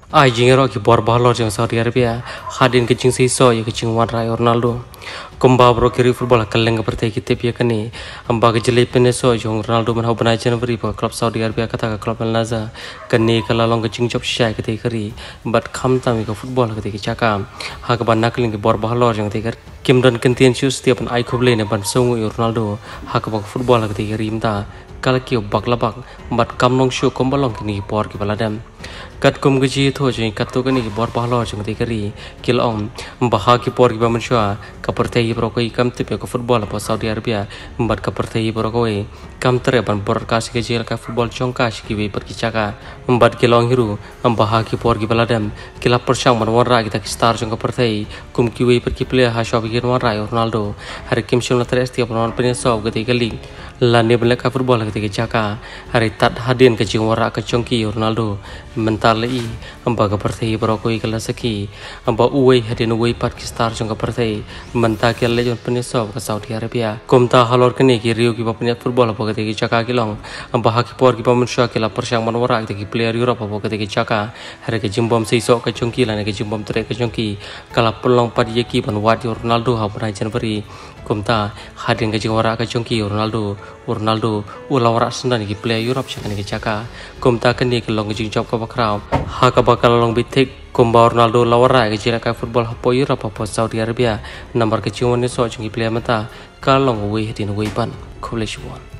ai jingero ki bor balor jeng Saudi Arabia hadin ke jing siso ya ke jing wan rai Ronaldo kumba bro kiri football kaleng pertai kita pia kani amba ke jeli peneso jong Ronaldo man hobna January pa klub Saudi Arabia kata ka klub Al Nassr kani kala long ke jing job shai ke kari but kham tam ke football ke chaka ha ka ban nakling ke bor balor jeng te Kimdan kentian shoes tiap an ai khoble ne ban songu Ronaldo ha ka football ke kari imta kala ki baklabak but kam long show kombalong kini por ki baladam kat kum gaji tho jeng kat to kani bor balor jeng te kari kilong baha ki por ki baman shwa ka pertai pro ko ikam te ko football pa Saudi Arabia but ka pertai pro ko kam tere ban broadcast ke jel ka football chongka ki we per ki chaka but kilong hiru baha ki por ki baladam kila persang man warra ki tak star jeng ka pertai kum ki we per ki player ha shop ki warra Ronaldo har kim shul tres tiap non pen so ke kali la ne bela ka football ke chaka hari tat hadin ke jing warra ka chongki Ronaldo mental i amba ka pertai pro ko ikala saki amba uwe hadin uwe pat ki star jeng ka pertai menta ke le jon pen so ka Saudi Arabia komta halor kene ki rio ki bapnya football apa ke chaka kilong amba ha ki por ki pamun shwa ke la persang man warra ke player Europe apa ke chaka hari ke jimbom sei so ka chongki la ne ke jimbom tere ka chongki kala pelong pat ye ki ban wat Ronaldo ha ban January komta hadin ke jing warra ka chongki Ronaldo ulawara sendan ki player Europe chakane ki chaka komta kani ke long jing job ka bakraw ha ka bakal long bitik komba Ronaldo lawara ke jira ka football hapo Europe hapo Saudi Arabia number ke chiwon so chung ki player mata kalong we hadin we ban khole shwan